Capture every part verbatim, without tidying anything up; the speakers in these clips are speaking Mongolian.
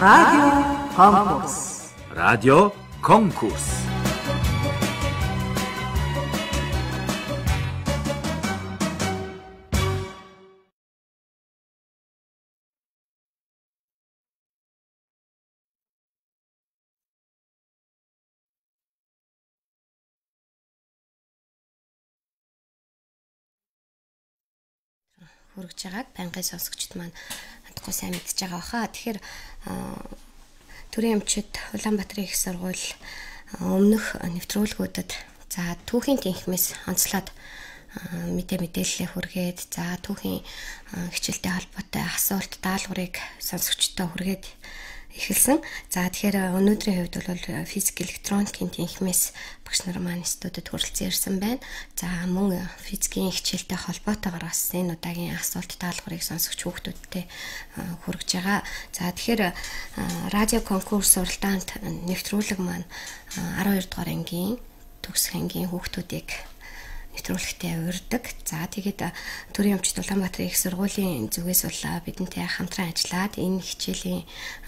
радио конкурс. радио конкурс. Хүргэж байгааг байнгын сонсогчд маань хатгуу сайн мэдж байгаа баха. Тэгэхээр төрийн эмчид Улаанбаатарын их сургууль өмнөх нэвтрүүлгүүдэд за түүхийн тэнхимээс онцлоод мэдээ мэдээлэл хүргээд за түүхийн хичээлтэй холбоотой асуулт даалгаврыг сонсогчдод хүргээд эхэлсэн. За тэгэхээр өнөөдрийн хувьд бол физик электроникийн тэнхимээс багш нар маань студид хүрэлцэн ирсэн байна. За мөн физикийн хичээлтэй холбоотойгоор бас энэ удаагийн асуулт даалгаврыг сонсогч хүүхдүүдтэй хүргэж байгаа. За тэгэхээр радио конкурс уралдаанд нэвтрүүлэг маань аравдугаар дугаар ангийн төгсөх ангийн хүүхдүүдийг нэвтрүүлэгтээ урьдаг. За тэгээд төрийн эмчид Улаанбаатарын их сургуулийн зүгээс бол бидэнтэй хамтран ажиллаад энэ хичээлийн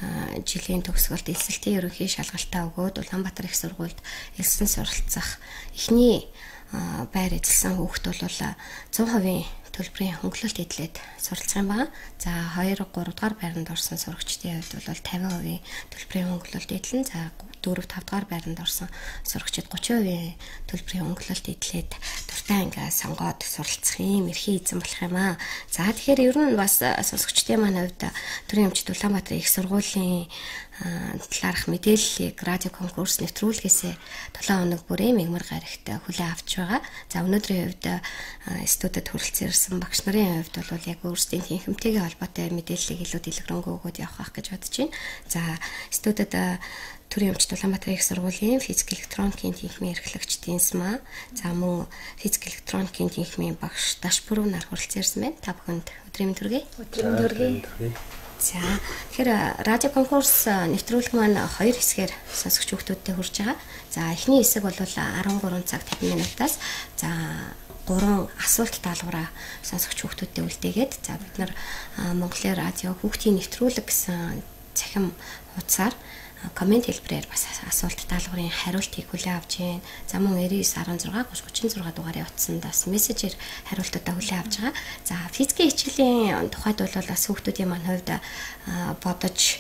жилийн төгсгөлд элсэлтийн ерөнхий шалгалтаа өгөөд Улаанбаатар их сургуульд элсэн суралцах эхний байр эзэлсэн хүүхд бол цуг хувийн төлбөрийн хөнгөлөлт эдлээд суралцах юм байна. За хоёр гурав дугаар байранд орсон сурагчдын хувьд бол тавин хувийн төлбөрийн хөнгөлөлт эдлэн за дөрөв тав дугаар байранд орсон сурагчид гучин хувийн төлбөрийн хөнгөлөлт эдлээд дуртай анги сонгоод суралцах юм эрхий эзэн болох юм аа. За тэгэхээр ер нь бас сонсогчдын маань хувьд төрийн эмчид Улаанбаатарын их сургуулийн талаарх мэдээллийг радио конкурс нэвтрүүлгээс долоон хоног бүрийн мэгмар гарагт хүлээн авч байгаа. За өнөөдрийн хувьд студид хүрэлцэн ирсэн багш нарын хувьд бол яг өөрсдийн тэнхимтэйгээ холбоотой мэдээллийг илүү дэлгэрэнгүй өгөөд явах гэж бодож байна. За студид төрийн эмчид Улаанбаатарын их сургуулийн физик электроникийн тэнхимийн эрхлэгчдийн СМА за мөн физик электроникийн тэнхимийн багш Дашбүрүү нар хүрэлцэн ирсэн байна. Та бүхэнд өдрийн төргий. Өдрийн төргий. За тэгэхээр радио конкурс нэвтрүүлэг маань хоёр хэсгээр сонсогч хүүхдүүдтэй хүрж байгаа. За эхний хэсэг бол арван гурван цаг тавин минутаас за гурван асуулт даалгавраа сонсогч хүүхдүүдтэй үлдээгээд за бид нар Монголын радио хүүхдийн нэвтрүүлэг гэсэн цахим хуудасаар коммент хэлбэрээр бас асуулт даалгаврын хариултыг хүлээн авч байна. За мөн девять один шесть тридцать шесть дугаарын утсанд бас мессежээр хариултуудаа хүлээн авч байгаа. За физикийн хичээлийн тухайд бол бас хүүхдүүдийн маань хувьд бодож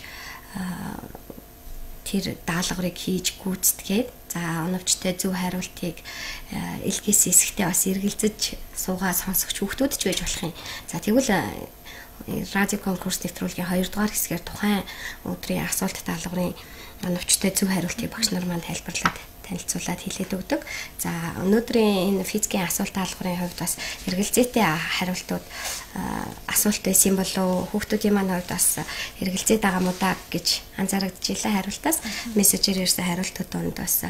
тэр даалгаврыг хийж гүйцэтгээд за оновчтой зөв хариултыг илгээс хэсэгтээ бас эргэлзэж суугаа сонсогч хүүхдүүд ч байж болох юм. За тэгвэл радио конкурс нэвтрүүлгийн хоёр дугаар хэсгээр тухайн өдрийн асуулт даалгаврын оновчтой зөв хариултыг багш нар маань тайлбарлаад танилцуулаад хэлээд өгдөг. За өнөөдрийн энэ физикийн асуулт даалгаврын хувьд бас эргэлзээтэй хариултууд асуулт байсан болов хүүхдүүдийн маань хувьд бас эргэлзээд байгаа мó да гэж анзаарагдчихлаа хариултаас мессежээр ирсэн хариултууд донд бас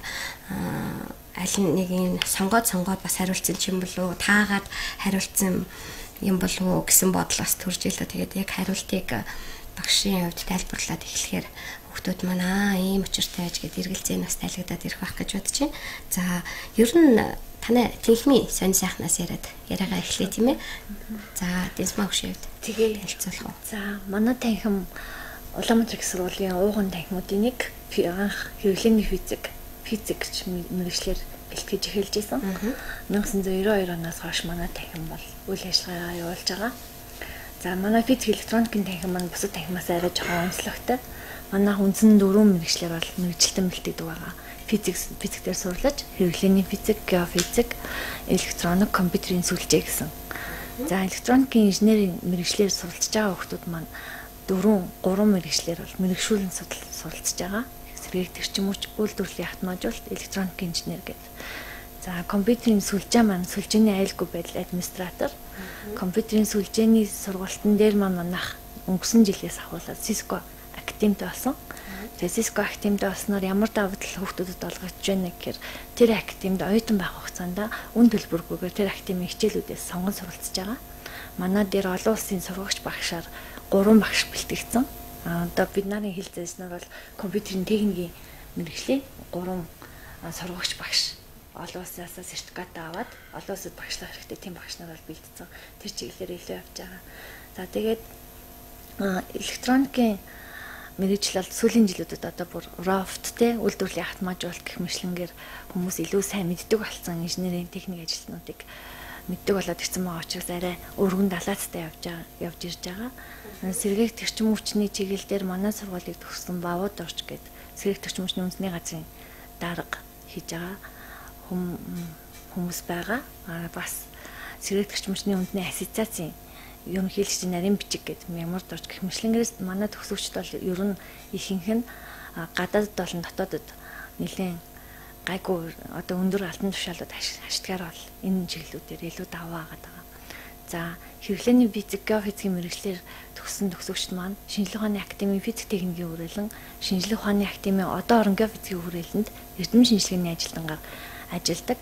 аль нэгийг сонгоод сонгоод бас хариулсан юм болов таагаад хариулсан юм болов уу гэсэн бодол бас төрж ийлээ. Тэгээд яг хариултыг багшийн хувьд тайлбарлаад эхлэхээр хүүхдүүд маань аа ийм учиртай байж гээд эргэлзээ нас тайлгадаад ирэх байх гэж бодож байна. За ер нь танай тэнхимийн сонь сайхнаас яриад яриагаа эхлэе тийм ээ. За Дэнсмаа хөшөө хувьд тэгээ хэлцүүлэх үү. За манай танхим Улаанбаатар их сургуулийн ууган танхимуудын нэг анх хэрэглээний физик физик гэж мэргэжлэр бэлтгэж эхэлж исэн. 천구၉хоёр оноос хойш манай танхим бол үйл ажиллагаагаа явуулж байгаа. За манай физик электроникийн танхим маань бусад танхимаас арай жоохон онцлогтой. Манайх үндсэн дөрвөн мэргэжлэр бол мэргэжилтэн бэлтгэдэг байгаа. Физик физик дээр сурлаж, хэрэглээний физик, геофизик, электроник, компьютерийн сүлжээ гэсэн. За электроникийн инженерийн мэргэжлэр суралцж байгаа хүмүүс маань дөрвөн, гурван мэргэжлэр бол мэргэжшүүлэн суралцж байгаа. Сэргээгдэгч юм уу ч үйлдвэрлэлийн автоматжуулалт электроникийн инженер гэдэг. За компьютерийн сүлжээ маань сүлжээний аюулгүй байдал администратор. Компьютерийн сүлжээний сургалтын дээр маань манайх өнгөрсөн жилээс ахуулаад Cisco Academy-д болсон. Тэгээ Cisco Academy-д болсноор ямар давуу тал хүүхдүүдэд олгогдож байна гэхээр тэр Academy-д оюутан байх хугацаанд үн төлбөргүйгээр тэр Academy хичээлүүдээс сонгон суралцж байгаа. Манай дээр олон улсын сургагч багшаар гурван багш бэлтгэгдсэн. Одоо бид нарын хэлцээснээр бол компьютерийн техникийн мэргэжлийн гурван сургагч багш олон улсаас сертификат аваад олон улсад багшлах хэрэгтэй тийм багш нар бол бэлдсэн. Тэр чиглэлээр илүү явж байгаа. За тэгээд электроникийн мэрэгжил бол сүүлийн жилүүдэд одоо бүр рофттэй үйлдвэрлэлийн автоматжуулалт гэх мэтлэнгээр хүмүүс илүү сайн мэддэг болсон инженерийн техник ажилтнуудыг мэддэг болоод ирсэн байгаа учраас арай өргөн далаацтай явж байгаа явж ирж байгаа. Сэргээх төрчин хүчний чиглэл дээр манай сургуулийг төгссөн Бавууд орч гээд сэргээх төрчин хүчний үндэсний газрын дарга хийж байгаа хүмүүс байгаа. Аа бас сэргээх төрчин хүчний үндэсний ассоциацийн ерөнхийлөгчийн нарийн бичиг гэдэг меморд орж гэх мэтлэнгээс манай төгсөгчд бол ер нь ихэнх нь гадаадд болон дотоодд нэлээд гайгүй одоо өндөр алтан тушаалууд хаштгаар бол энэ чиглэлүүдээр илүү даваа байгаа даа. За хэрэглээний физик, геофизикийн мэрэгчлэр төгссөн төгсөгчд маань шинжилгээ ухааны академийн физик техникийн хүрээлэн, шинжилгээ ухааны академийн одоо орон геофизикийн хүрээлэнд эрдэм шинжилгээний ажилтнаар ажилладаг.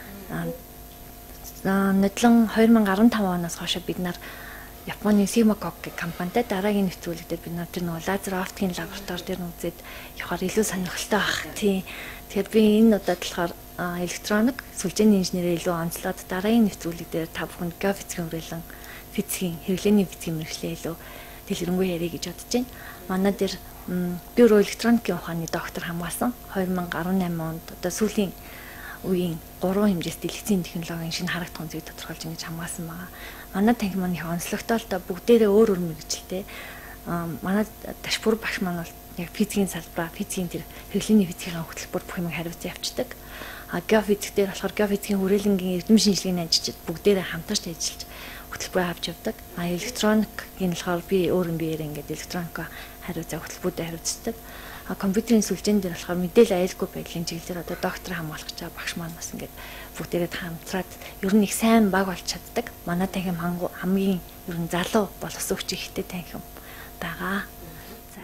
Нодлон две тысячи десять оноос хойш бид нар Японы Симакок гэх компанитай дараагийн нэвтрүүлэгтээ бид нар тэр нөгөө лазер оптикийн лаборатори дээр үзээд явахаар илүү сонирхолтой баг. Тийм. Тэгэхээр би энэ удаад болохоор электроник сүлжээний инженерийн илүү онцлоод дараагийн нэвтрүүлэг дээр та бүхэнд геофизикийн хүрээлэн физикийн хэрэглээний физикийн мэргэжлээ илүү дэлгэрэнгүй ярих гэж бодож байна. Манай дээр би өөрөө электроникийн ухааны доктор хамгаалсан. две тысячи десять онд одоо сүүлийн үеийн гурван хэмжээс дэлгэцийн технологийн шинэ харагдах үнцгийг тодорхойлж ингэж хамгаалсан байгаа. Манай танхим маань их онцлогтой л да бүгдээрээ өөр өөр мэргэжилтэй. Манай дашбур багш маань бол яг физикийн салбараа, физикийн тэр хэрэглээний физикийн хөтөлбөр бүх юм хариуцсан явцдаг. А геофизик дээр болохоор геофизикийн хүрээлэнгийн эрдэм шинжилгээний ажилчид бүгдээрээ хамтарч ажиллаж хөтөлбөрөө авч явдаг. А электроникийн болохоор би өөр юм биеэр ингээд электроника хариуцаа хөтөлбөрүүдэд хариуцдаг. А компьютерийн сүлжээн дээр болохоор мэдээлэл аюулгүй байдлын чиглэлээр одоо доктор хамгаалах гэж байгаа багш маань бас ингээд бүгдээрээ хамтраад ер нь их сайн баг болж чаддаг. Манай танхим хамгийн ер нь залуу боловсон хүч ихтэй танхим байгаа. За.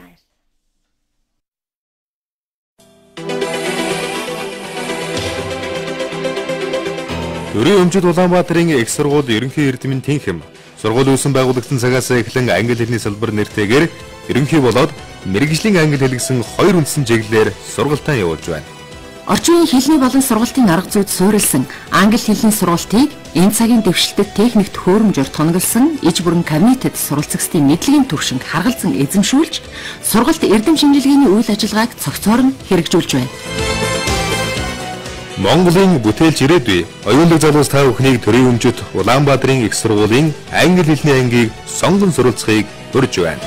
Төрийн өмчөд Улаанбаатарын их сургууль ерөнхий эрдэмийн танхим сургууль үүсэн байгуулагдсан цагаас эхлэн англи хэлний салбар нэртэйгээр ерөнхий болоод мэргэжлийн англи хэл гэсэн хоёр үндсэн чиглэлээр сургалтаа явуулж байна. Орчин үеийн хэлний болон сургалтын арга зүйд суурилсан англи хэлний сургалтыг энэ цагийн дэвшилтэд техник төхөөрөмжөөр тоногдсон иж бүрэн кабинетэд суралцагчдын мэдлэгийн түвшинг харгалзан эзэмшүүлж сургалт эрдэм шинжилгээний үйл ажиллагааг цогцоор нь хэрэгжүүлж байна. Монголын бүтээлч ирээдүй оюунлаг залуус та бүхнийг төрийн өмчөд Улаанбаатарын их сургуулийн англи хэлний ангийг сонгон суралцахыг урьж байна.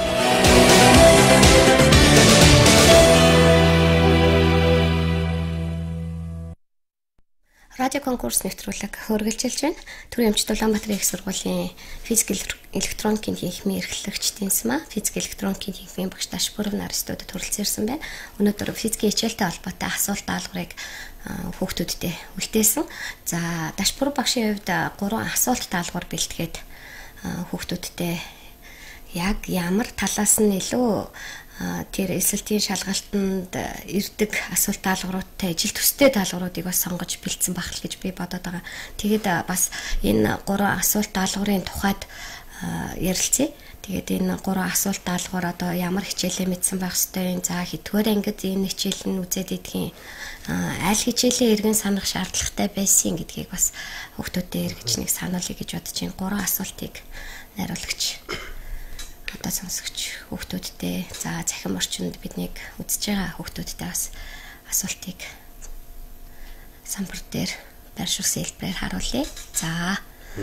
Радио конкурс нэвтрүүлэг хөргөлжилж байна. Төрийн өмчөд Улаанбаатарын их сургуулийн физик электроникийн техникийн эрхлэгчдийн сма физик электроникийн техникийн багш дашбуров нар студид хүрэлцэн ирсэн байна. Өнөөдөр физикийн хичээлтэй холбоотой асуулт даалгаврыг хүүхдүүдтэй үлдээсэн. За дашбуров багшийн хувьд гурван асуулт даалгавар бэлтгээд хүүхдүүдтэй яг ямар талаас нь илүү тэр эсэлтийн шалгалтанд ирдэг асуулт даалгавруудтай ижил төстэй даалгавруудыг бас сонгож бэлдсэн байх л гэж би бодоод байгаа. Тэгээд бас энэ гурван асуулт даалгаврын тухайд ярилцъя. Тэгээд энэ гурван асуулт даалгавар одоо ямар хичээлээ мэдсэн байх ёстой юм. За хэдгээр ангид энэ хичээл нь үзээд идэх аль хичээлээ эргэн санах шаардлагатай байсан гэдгийг бас хүүхдүүдэд эргэж нэг сануулъя гэж бодож байна. Гурван асуултыг найруулагч одоо сонсогч хүүхдүүдтэй за захим орчинд биднийг үзэж байгаа хүүхдүүдтэй бас асуултыг самбар дээр байршуулсан хэлбэрээр харуулъя. За.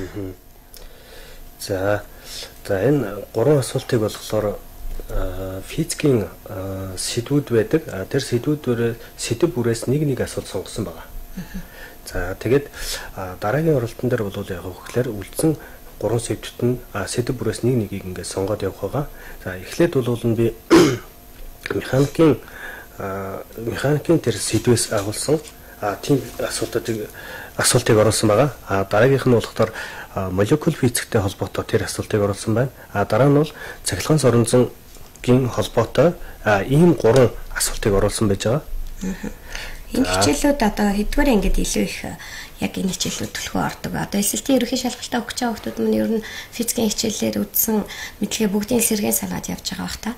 За. За энэ гурван асуултыг болохоор физикийн сэдвүүд байдаг. Тэр сэдвүүдээр сэдв бүрээс нэг нэг асуулт сонгосон байгаа. За тэгээд дараагийн оролтон дээр бол яг хөөхлөөр үлдсэн гурван сэдвт нь сэдв бүрээс нэг нэгийг ингээд сонгоод явах байгаа. За эхлээд бол би механикийн механикийн тэр сэдвээс агуулсан тийм асуултыг асуултыг оруулсан байгаа. А дараагийнх нь болохоор молекул физиктэй холбоотой тэр асуултыг оруулсан байна. А дараа нь бол цахилгаан соронзонгийн холбоотой ийм гурван асуултыг оруулсан байж байгаа. Энэ хичээлүүд одоо хэдгээр ангид илүү их яг энэ хичээлүүд төлхөө ордог. Одоо эсэлтийн ерөнхий шалгалтаа өгч байгаа хүмүүс маань ер нь физикийн хичээлээр үзсэн мэдлэгээ бүгдийн сэргэн санаад явж байгаа бах та.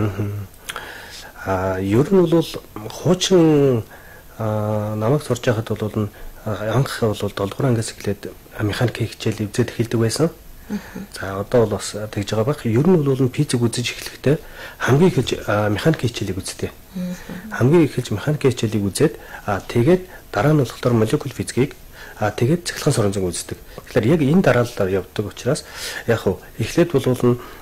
Аа ер нь бол хуучин намайг сурж байхад бол анх бол долдугаар ангиас эхлээд механикийн хичээл эвзээд эхэлдэг байсан. За одоо бол бас тэгж байгаа байх. Ер нь бол физик үзэж эхлэхдээ хамгийн ихэлж механик хичээлийг үздэг. Хамгийн ихэлж механик хичээлийг үзээд тэгээд дараа нь болохоор молекул физикийг а тэгээд цэглэн сургамж үздэг. Тэгэхээр яг энэ дараалалаар явдаг учраас яг хуу эхлээд бол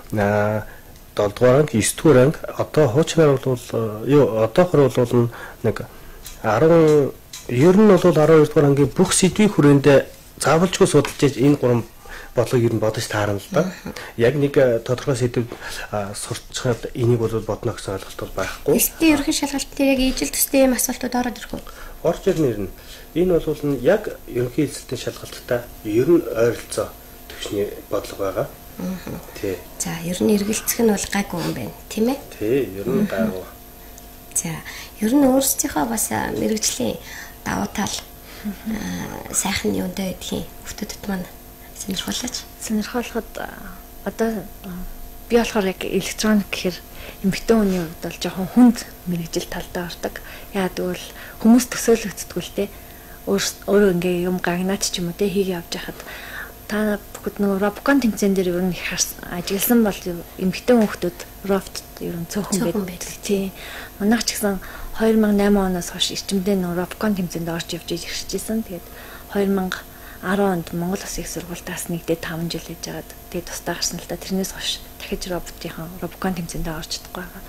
долдугаар анги, есдүгээр анги одоо хуучнаар бол юу одоохор бол нэг арав ер нь бол арав хоёр дугаар ангийн бүх сэдвийн хүрээндээ заавалжгүй судалж иж энэ гурван бодлогыг ер нь бодож таарна л да. Яг нэг тодорхой сэдв сурчхад энийг бол бодно гэсэн ойлголт бол байхгүй. Эсдийн ерөнхий шалгалтын яг ижил төстэй юм асуултууд ороод ирэх үү? Орж ирнэ. Энэ бол нь яг ерөнхий эзэлтийн шалгалттай ер нь ойролцоо төвшний бодлого байгаа. Тий. За, ер нь эргэлцэх нь бол гайгүй юм байна, тийм ээ? Тий, ер нь гайгүй. За, ер нь өөрсдийнхөө бас мэрэгжлийн давуу тал сайхан юундаа гэдгийг хүмүүстд маань сонирхуулаач. Сонирхуулахад одоо би болохоор яг электроник гэхээр эмэгтэй хүний хувьд бол жоохон хүнд мэрэгжил талдаа ордог. Яа тэгвэл хүмүүс төсөөлөгддөг л те. Өөрөө ингээ юм гагнаад ч юм уу те хийгээ явж байхад та бүгд нөгөө робокон тэмцээн дээр ер нь их ажигласан бол эмэгтэй хүмүүс робот ер нь цөөхөн байдаг тий. Манайх ч гэсэн two thousand eight оноос хойш эрчимдээ нөгөө робокон тэмцээнд орж явж ирчихсэн. Тэгээд two thousand ten онд Монгол Улсын их сургуультаас нэгдээд five жил хийж байгаад тэгээд тусдаа гарсан л та тэрнээс хойш дахиж роботын робокон тэмцээнд орж чадахгүй байгаа.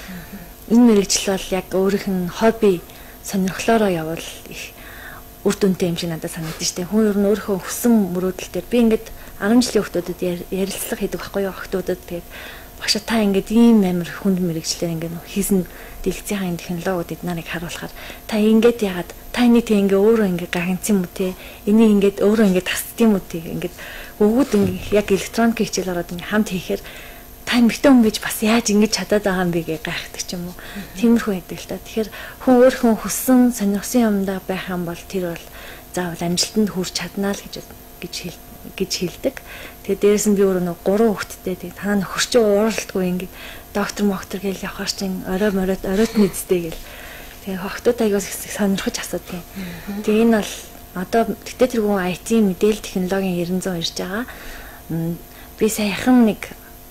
Энэ мэрэгжил бол яг өөрийнх нь хобби сонирхлоороо явал их үр дүнтэй юм шиг надад санагдаж штэ. Хүн ер нь өөрөө хүссэн мөрөөдөл дээр би ингээд ten жилийн хүмүүстэд ярилцлага хийдэг байхгүй юу хүмүүстэд тэгээд багш та ингээд ийм амар хүнд мэрэгчлэр ингээд хийсэн дэлгэцийн технологиуд эднарыг харуулахаар та ингээд яагаад та энийг тэг ингээд өөрөө ингээд гагнц юм уу те энийг ингээд өөрөө ингээд тасд юм уу те ингээд өгөөд ингээд яг электроник хичээл ороод ингээд хамт хийхээр та эмэгтэй хүн гэж бас яаж ингэж чадаад байгаа юм бэ гэж гайхдаг ч юм уу. Тиймэрхүү байдаг л та. Тэгэхээр хүн өөрхөн хүссэн сонирхсан юмдаа байх юм бол тэр бол заавал амжилтанд хүрч чаднаа л гэж гэж гэж хэлдэг. Тэгээд дээрэс нь би өөрөө нэг гурван хүүхэдтэй тэгээд танаа нөхөрчөө ууралтгүй ингэ доктор моктор гэж явахаар чинь орой моройд оройтны эцтэй гэл. Тэгээд хохтууд аягаас сонирхож асуудаг юм. Тэгээд энэ бол одоо тэгтээ тэргүүн ай ти мэдээлэл технологийн нine hundred ирж байгаа. Би саяхан нэг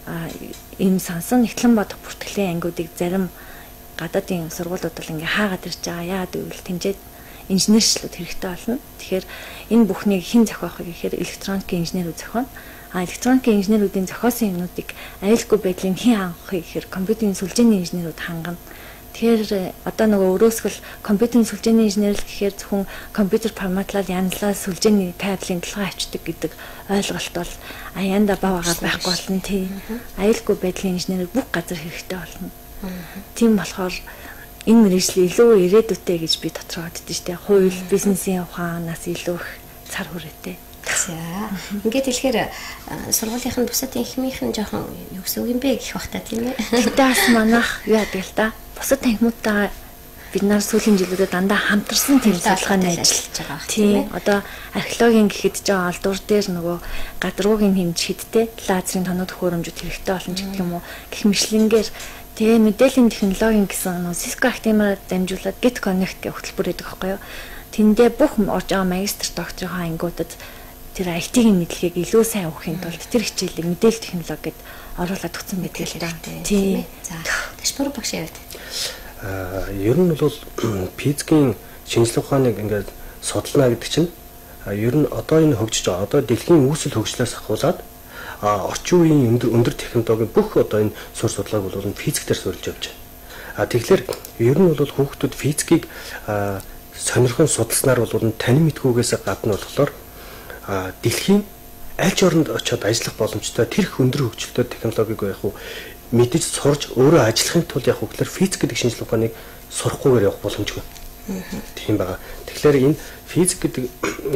ийм сансан нэгтлэн бодох бүртгэлийн ангиудыг зарим гадаадын сургуулиуд бол ингээ хаагаад ирж байгаа. Яагаад гэвэл тэмцээд инженерчлүүд хэрэгтэй болно. Тэгэхээр энэ бүхнийг хэн зохиох вэ гэхээр электроникийн инженерүүд зохионо. А электроникийн инженерүүдийн зохиосон юмнуудыг аюулгүй байдлыг хэн хангах вэ гэхээр компьютерийн сүлжээний инженерүүд хангана. Тэгэхээр одоо нөгөө өрөөсгөл компьютерийн сүлжээний инженер л гэхээр зөвхөн компьютер форматлал янзлаа сүлжээний кабелын толгой авчдаг гэдэг ойлголт бол аяанда баваагаар байхгүй болно тий. Аюулгүй байдлын инженер бүх газар хэрэгтэй болно. Тийм болохоор энэ мэргэжил илүү ирээдүйтэй гэж би дотроо боддоо штэ. Хууль, бизнесийн ухаанаас илүү их цар хүрээтэй. За. Ингээд хэлэхээр сургуулийнхын бусад танхимынхын жоохон юу гэсэн үг юм бэ гэх бах та тийм ээ. Гэтэ бас манайх юу яадаг л та. Бусад танхимуудаа бид нар сүүлийн жилүүдэд дандаа хамтарсан тэмцээн ажиллаж байгаа. Тийм. Одоо археологийн гэхэд жоо олдуур дээр нөгөө гадаргуугийн хэмж хидтэй лазерын тоног төхөөрөмжүүд хэрэгтэй болно ч гэх юм уу. Гэх мэтлэнгээр тэгээ мэдээллийн технологийн гэсэн нөгөө Cisco Actimel дамжуулаад Git Connect гэх хөтөлбөр байдаг байхгүй юу. Тэндээ бүх орж байгаа магистр докторийнхаа ангиудад тэр ай ти-ийн мэдлэгийг илүү сайн өгөхийн тулд тэр хичээлийг мэдээлэл технологид оруулаад өгсөн байдаг л да. Тийм. За. Ташбар багш яваад. Аа, ер нь бол физикийн шинжилгээ ухааныг ингээд судална гэдэг чинь ер нь одоо энэ хөгжиж байгаа. Одоо дэлхийн үүсэл хөгжлөөс ахуулаад а орчин үеийн өндөр өндөр технологийн бүх одоо энэ сур судалгааг бол физиктээр суурилж явж байна. А тэгэхээр ер нь бол хүүхдүүд физикийг сонирхон судалснаар бол танин мэдхүүгээс гадна болохоор а дэлхийн аль ч оронд очиод ажиллах боломжтой тэр их өндөр хөгжилтэй технологиг яг хуу мэдэж сурж өөрөө ажиллахын тулд яг хөглөр физик гэдэг шинжилгээ ухааныг сурахгүйгээр явах боломжгүй. Тийм байгаа. Тэгэхээр энэ физик гэдэг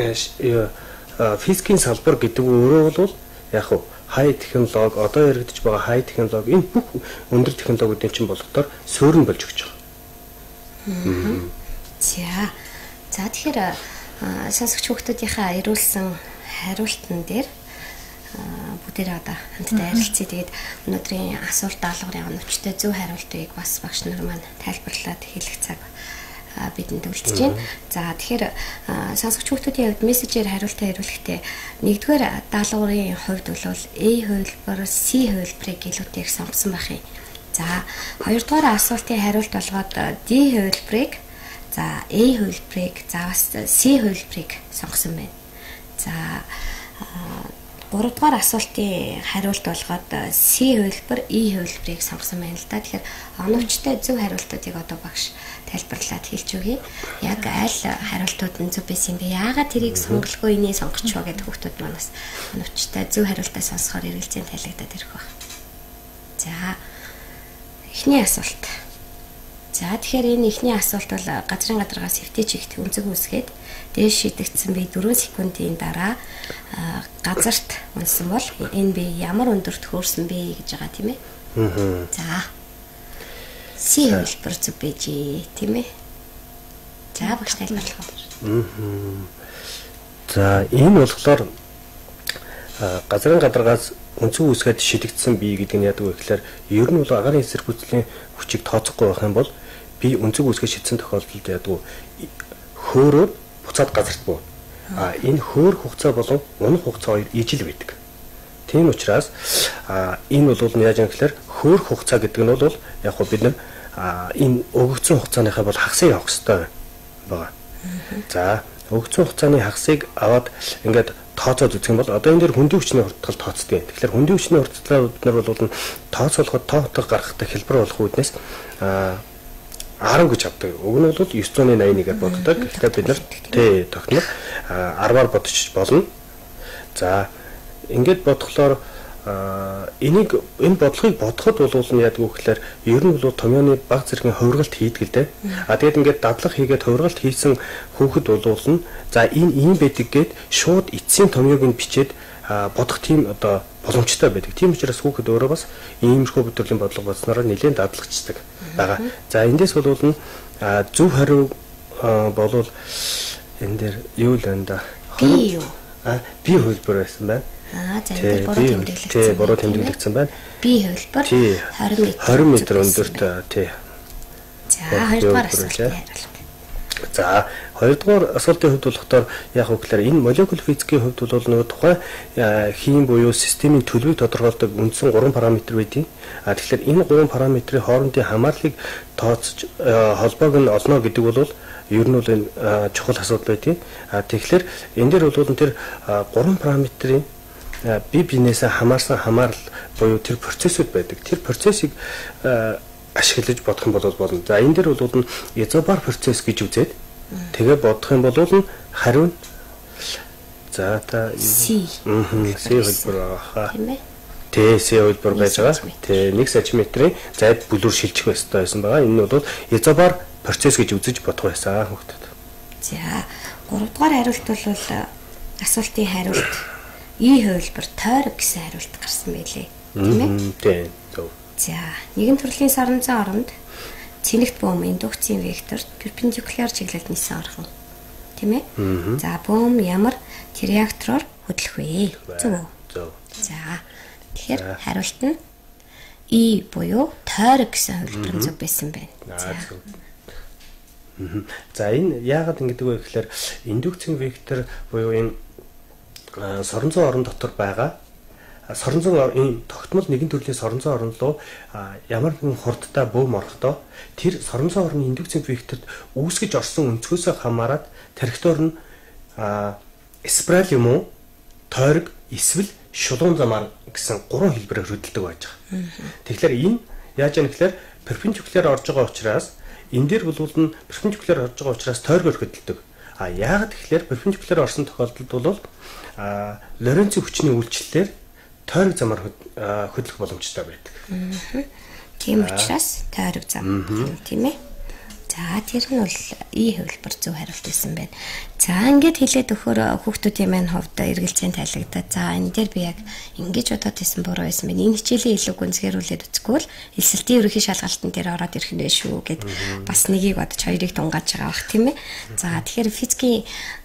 физикийн салбар гэдэг өөрөө бол яг хуу хай технологи одоо яригдж байгаа хай технологи энэ бүх өндөр технологиудын чинь болгохоор суурин болж өгч байгаа. За. За тэгэхээр сонсогч хүүхдүүдийнхаа ирүүлсэн хариултан дээр бүгдээ одоо хамтдаа ярилцъя. Тэгээд өнөөдрийн асуулт даалгаврын онцтой зөв хариултыг бас багш нар маань тайлбарлаад хэлэх цаг бидэнд үлдэж байна. За тэгэхээр сонсогч хүүхдүүдийн хувьд мессежээр хариултаа хариулахдээ нэгдүгээр даалгаврын хувьд бол A хувилбар, C хувилбарыг илүүтэй их сонгосон байх юм. За хоёрдугаар асуултын хариулт болгоод D хувилбарыг, за A хувилбарыг, за бас C хувилбарыг сонгосон байна. За гуравдугаар асуултын хариулт болгоод C хувилбар, E хувилбарыг сонгосон байна л да. Тэгэхээр оновчтой зөв хариултуудыг одоо багш тайлбарлаад хэлж өгье. Яг аль хариултууд нь зөв байсан бэ? Яагаад тэрийг сонголгүй энийг сонгочихоо гэдэг хүүхдүүд манаас оновчтой зөв хариултаа сонсохоор эргэлзээ тайлагдаад ирэх баг. За эхний асуулт. За тэгэхээр энэ эхний асуулт бол газрын гадаргаас эвтэй чигт өнцөг үүсгээд дээш шидэгдсэн бие дөрвөн секундын дараа газарт унсан бол энэ бие ямар өндөрт хөөрсөн бэ гэж байгаа тийм ээ. Аа. За. C хувилбар зөв байж тийм ээ. За багш тайлбарлах уу? Аа. За энэ болохоор газрын гадаргаас өнцөг үүсгээд шидэгдсэн бие гэдэг нь яадаг вэ гэхээр ер нь бол агаарын эсрэг хүчлийн хүчийг тооцохгүй байх юм бол би өнцөг үүсгээд шидсэн тохиолдолд яадаг хөөрөөр буцаад газарт буу. А энэ хөөр хугацаа болон унах хугацаа хоёр ижил байдаг. Тийм учраас а энэ бол яаж юм гэхээр хөөр хугацаа гэдэг нь бол яг хөө бид нар энэ өгөгдсөн хугацааныхаа бол хагасыг авах хэрэгтэй байгаа. За өгөгдсөн хугацааны хагасыг аваад ингээд тооцоод үзэх юм бол одоо энэ дэр хүндийн хүчний хурдтал тооцдог. Тэгэхээр хүндийн хүчний хурдталаа бид нар бол тооцоолоход тоотог гаргахтай хэлбэр болох үүднээс а арав гэж авдаг. Уг нь бол девять восемьдесят один-аар боддог. Тэгэхээр бид нар тий тогтнол арваар бодчих болно. За ингээд бодглохоор энийг энэ бодлогыг бодоход бол нь яадаг вэ гэхээр ер нь бол томьёоны баг зэргийн хувиргалт хийдэг л дээ. А тэгээд ингээд дадлага хийгээд хувиргалт хийсэн хүүхэд бол нь за энэ ийм байдаг гэд шууд эцсийн томьёог нь бичээд бодох тийм одоо боломжтой байдаг. Тийм учраас хүүхэд өөрөө бас иймэрхүү төрлийн бодлого бодсноор нэлээд дадлагчдаг байгаа. За эндээс бол нь зөв хариу болвол энэ дээр юу л байна да? Би юу? А би хувилбар байсан байна. Аа за энэ буруу тэмдэглэгдсэн. Тий, буруу тэмдэглэгдсэн байна. Би хувилбар двадцать метр өндөрт тий. За хоёрдугаар асуулт. За хоёрдугаар асуултын хувьд болохоор яг үгээр энэ молекул физикийн хувьд бол нөгөө тухайн хийм буюу системийн төлөвийг тодорхойлдог үндсэн гурван параметр байдیں۔ А тэгэхээр энэ гурван параметрийн хоорондын хамаарлыг тооцож холбоог нь олно гэдэг бол ер нь бол энэ чухал асуудал байдیں۔ А тэгэхээр энэ дээр бол тэр гурван параметрийн бие биенээсээ хамаарсан хамаарал буюу тэр процессыг байдаг. Тэр процессыг ашиглаж бодох юм бол болно. За энэ дээр бол изобар процесс гэж үзээд тэгээ бодох юм бол хариу за та C C хэлбэр байгаа. Тэ C хэлбэр байж байгаа. Тэ нэг сантиметрийн зайд бүлүүр шилжих ёстой байсан байгаа. Энэ нь бол изобар процесс гэж үзэж бодох байсан хүүхдэд. За гуравдугаар хариулт бол асуултын хариулт E хувилбар тойрог гэсэн хариулт гарсан байлээ. Тийм ээ? Тийм. За нэгэн төрлийн соронзон оронд цэнэгт бөм индукцийн вектор перпендикуляр чиглэлд нисэн орхон. Тийм ээ? За бөм ямар реактороор хөдлөх вэ? Зөв үү? Зөв. За тэгэхээр хариулт нь E буюу тойрог гэсэн хувилбар зөв байсан байна. За. За энэ яагаад ингэдэг вэ гэхээр индукцийн вектор буюу энэ соронзон орон дотор байгаа соронзон энэ тогтмол нэгэн төрлийн соронзон орон руу ямар нэгэн хурдтай бөөм орохдоо тэр соронзон орны индукцийн векторт үүсгэж орсон өнцгөөсөө хамаарат тархитор нь спираль юм уу тойрог эсвэл шулуун замаар гэсэн гурван хэлбэрээр хөдөлдөг байж байгаа. Тэгэхээр энэ яаж яах гэхээр перпендикуляр орж байгаа учраас энэ дээр бол нь перпендикуляр орж байгаа учраас тойргоор хөдөлдөг. А яагаад тэгэхээр перпендикуляр орсон тохиолдолд бол а Лоренцийн хүчний үйлчлэлээр тойрог замаар хөдлөх боломжтой байдаг. Тийм учраас тойрог зам тийм ээ. За тэр нь бол И хувилбар зөв хариулт байсан байна. За ингээд хэлээд өгөхөөр хүүхдүүдийн маань хувьд эргэлзээнд тайлагдаад за энэ дээр би яг ингэж бодоод байсан буруу байсан байна. Энэ хичээлийн илүү гүнзгийрүүлээд үзэхгүй л элсэлтийн ерөнхий шалгалтын дээр ороод ирэх нэ шүү гэд бас нэгийг бодож хоёрыг тунгааж байгаа бах тийм ээ. За тэгэхээр физикийн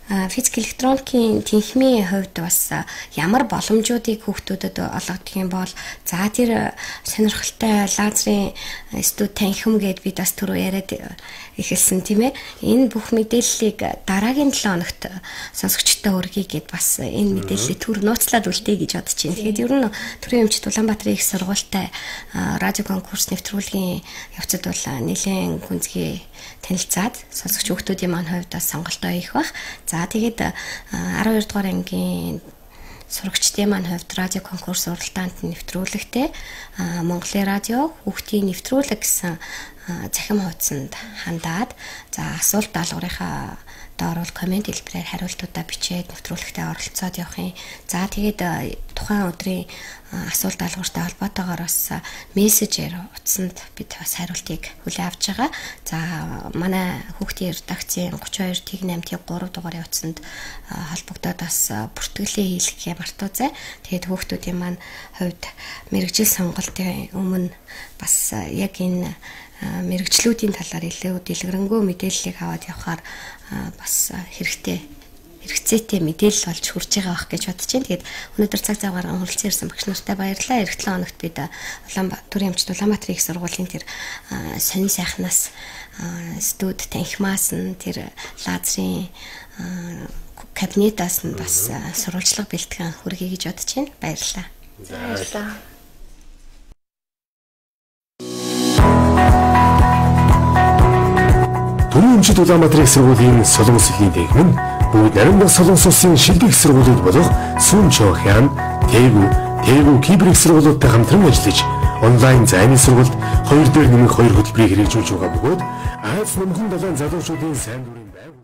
физик электроникийн тэнхимийн хувьд бас ямар боломжуудыг хүүхдүүдэд олгодог юм бол за тэр сонирхолтой лазерын студ танхим гэд бид бас түрүү яриад эхэлсэн тийм ээ. Энэ бүх мэдээллийг дараагийн долоо хоногт сонсогчтой өргөе гэд бас энэ мэдээллийг төр нууцлаад үлдээе гэж бодож байна. Тэгэхээр ер нь төрийн өмчт Улаанбаатарын их сургуультай радио конкурс нэвтрүүлгийн явцад бол нэлээд гүнзгий танилцаад сонсогч хүүхдүүдийн маань хувьд бас сонголтоо их бах. За тэгээд арван хоёр дугаар ангийн сурагчдын маань хувьд радио конкурс уралдаанд нэвтрүүлэгтэй Монголын радио хүүхдийн нэвтрүүлэг гэсэн захим хуудсанд хандаад за асуулт даалгаврынхаа доор бол комент хэлбэрээр хариултуудаа бичээд нэвтрүүлэгтээ оролцоод явах юм. За тэгээд тухайн өдрийн асуулт даалгавартай холбоотойгоор бас мессежээр утсанд бид бас хариултыг хүлээн авч байгаа. За манай хүүхдийн редакцийн гурван хоёр тэг восемь тэг три дугаарын утсанд холбогдоод бас бүртгэлээ хийлгэх мартуузай. Тэгээд хүүхдүүдийн маань хувьд мэрэгжил сонголтын өмнө бас яг энэ мэрэгчлүүдийн талаар илүү дэлгэрэнгүй мэдээллийг аваад явахаар бас хэрэгтэй хэрэгцээтэй мэдээлэл болж хурж байгаа байх гэж бодож байна. Тэгээд өнөөдөр цаг зав гарган хүрэлцэн ирсэн багш нартай баярлалаа. Эх долоо хоногт бид Улаанбаатар төрийн өмчт Улаанбаатарын их сургуулийн тэр сонин сайхнаас студ танхимаас нь тэр лазерын кабинетаас нь бас сурвалжлага бэлтгэн хүргэе гэж бодож байна. Баярлалаа. Баярлалаа. Төрийн өмчт Улаанбаатарын их сургуулийн Солонгос хэлний танхим нь бүгд нарийн Солонгос улсын шилдэг их сургуулиуд болох Сүнчохян, Тэгү, Тэгү кибер их сургуулиудтай хамтран ажиллаж онлайн зайны сургалт хоёр дээр нэмэх хоёр хөтөлбөрийг хэрэгжүүлж байгаа бөгөөд Айц нэмхэн далайн залуучуудын сайн дурын байгууллага